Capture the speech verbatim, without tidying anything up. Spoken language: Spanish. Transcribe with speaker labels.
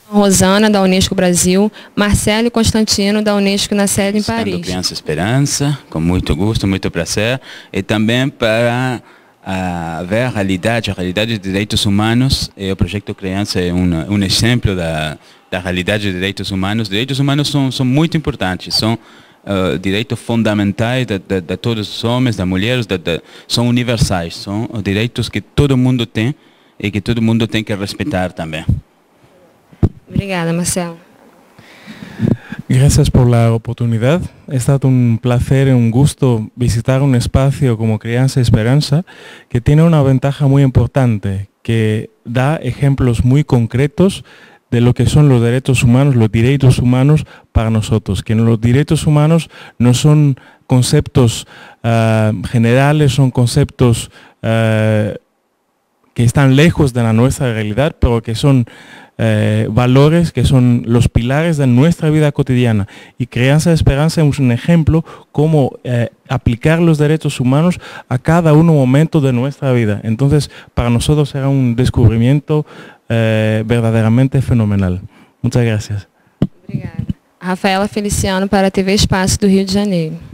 Speaker 1: Rosana, da Unesco Brasil, Marcelo e Constantino, da Unesco na sede em Paris.
Speaker 2: Criança Esperança, com muito gosto, muito prazer, e também para uh, ver a realidade, a realidade de direitos humanos, e o projeto Criança é um, um exemplo da, da realidade de direitos humanos. Direitos humanos são, são muito importantes, são uh, direitos fundamentais de, de, de todos os homens, das mulheres, de, de, são universais, são direitos que todo mundo tem e que todo mundo tem que respeitar também.
Speaker 1: Obrigada, Marcelo.
Speaker 3: Gracias por la oportunidad. Ha estado un placer y un gusto visitar un espacio como Crianza Esperanza, que tiene una ventaja muy importante, que da ejemplos muy concretos de lo que son los derechos humanos, los derechos humanos para nosotros, que los derechos humanos no son conceptos uh, generales, son conceptos uh, que están lejos de la nuestra realidad, pero que son Eh, valores que son los pilares de nuestra vida cotidiana. Y Crianza Esperanza es un ejemplo cómo eh, aplicar los derechos humanos a cada uno momento de nuestra vida. Entonces, para nosotros será un descubrimiento eh, verdaderamente fenomenal. Muchas gracias.
Speaker 1: Obrigada. Rafaela Feliciano para a T V Espaço do Rio de Janeiro.